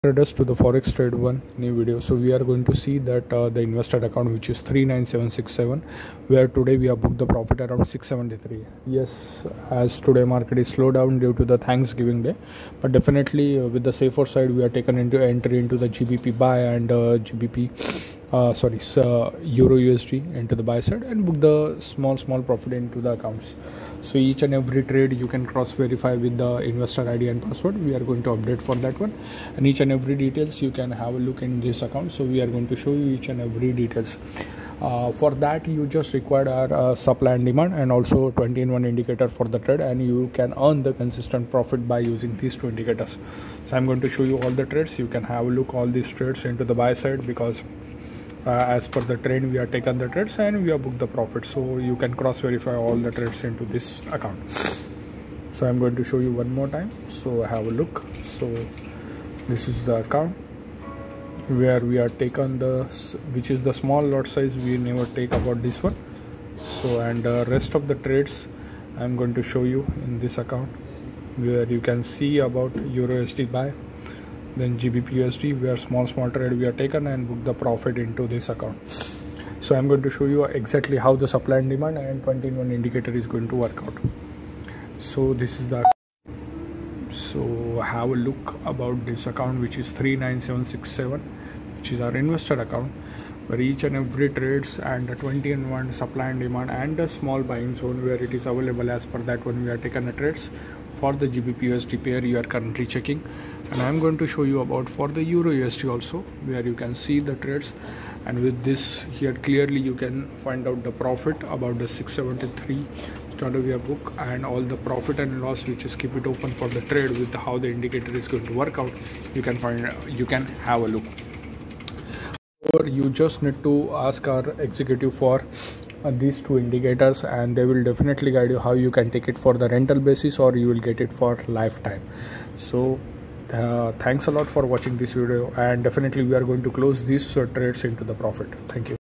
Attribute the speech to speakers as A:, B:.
A: Traders to the forex trade one new video. So we are going to see that the invested account, which is 39767, where today we have booked the profit around 673. Yes, as today market is slowed down due to the Thanksgiving day, but definitely with the safer side, we are taken into entry into the GBP buy and Euro USD into the buy side and book the small profit into the accounts. So each and every trade you can cross verify with the investor ID and password. We are going to update for that one, and each and every details you can have a look in this account. So we are going to show you each and every details. For that you just require our supply and demand and also 20-in-1 indicator for the trade, and you can earn the consistent profit by using these two indicators. So I'm going to show you all the trades. You can have a look all these trades into the buy side, because as per the trend we are taken the trades and we have booked the profit. So you can cross verify all the trades into this account. So I'm going to show you one more time, so have a look. So this is the account where we are taken the, which is the small lot size. We never take about this one. So and the rest of the trades I'm going to show you in this account, where you can see about Euro USD buy, then GBP USD, where small trade we are taken and book the profit into this account. So I'm going to show you exactly how the supply and demand and 20-in-1 indicator is going to work out. So this is the, so have a look about this account, which is 39767, which is our investor account, where each and every trades and the 20-in-1 supply and demand and the small buying zone where it is available. As per that one, we are taken the trades for the GBP USD pair you are currently checking, and I'm going to show you about for the Euro USD also, where you can see the trades, and with this here clearly you can find out the profit about the $673 we have booked, and all the profit and loss, which is keep it open for the trade with how the indicator is going to work out. You can find, you can have a look, or you just need to ask our executive for these two indicators, and they will definitely guide you how you can take it for the rental basis or you will get it for lifetime. So thanks a lot for watching this video, and definitely we are going to close these trades into the profit. Thank you.